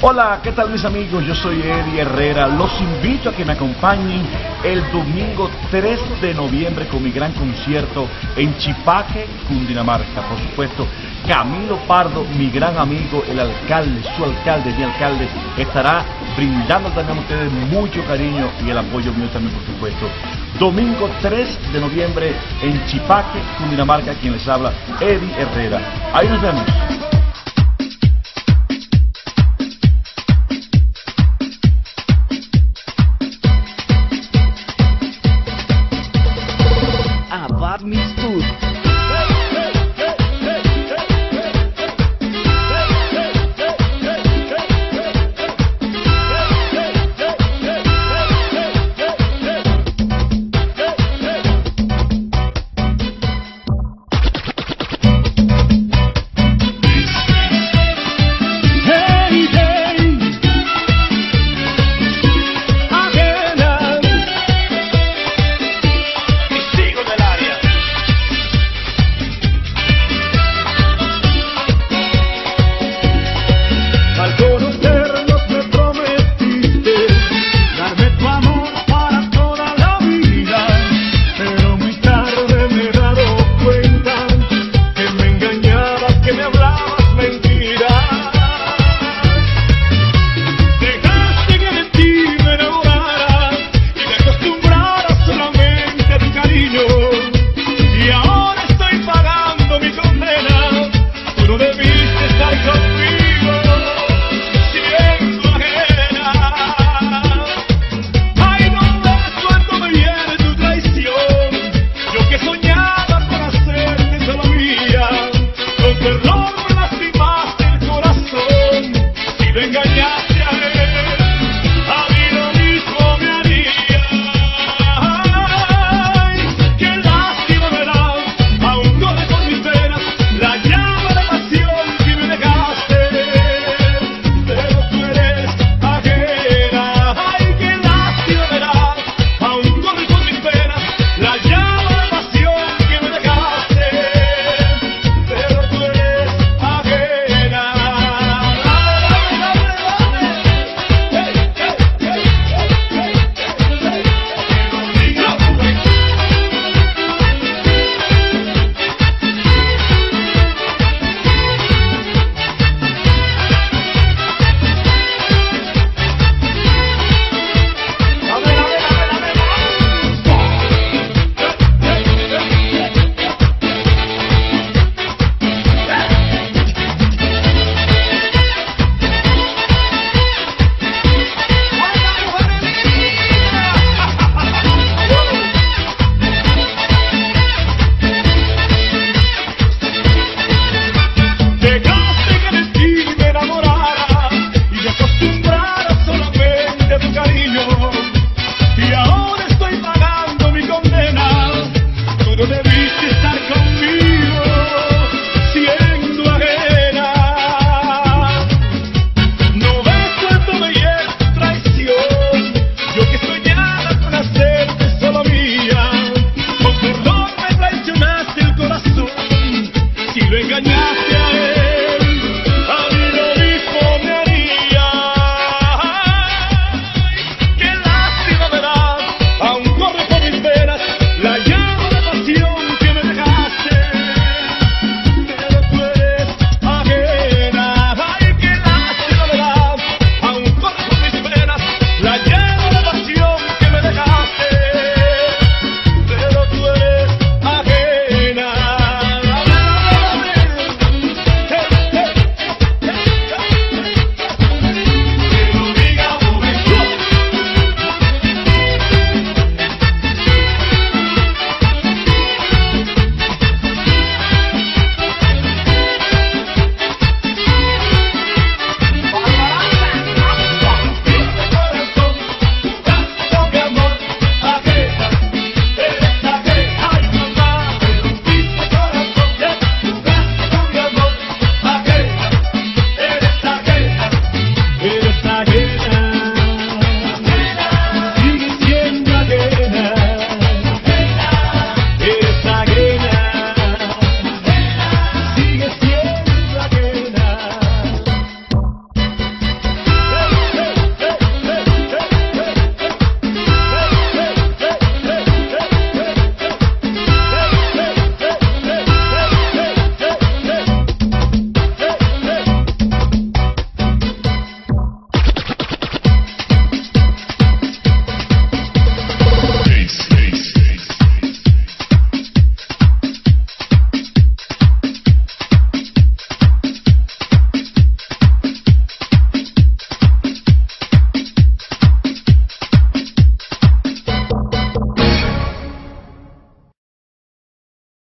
Hola, ¿qué tal mis amigos? Yo soy Eddie Herrera. Los invito a que me acompañen el domingo 3 de noviembre con mi gran concierto en Chipaque, Cundinamarca. Por supuesto, Camilo Pardo, mi gran amigo, el alcalde, su alcalde, mi alcalde, estará brindando también a ustedes mucho cariño y el apoyo mío también, por supuesto. Domingo 3 de noviembre en Chipaque, Cundinamarca, quien les habla, Eddie Herrera. Ahí nos vemos.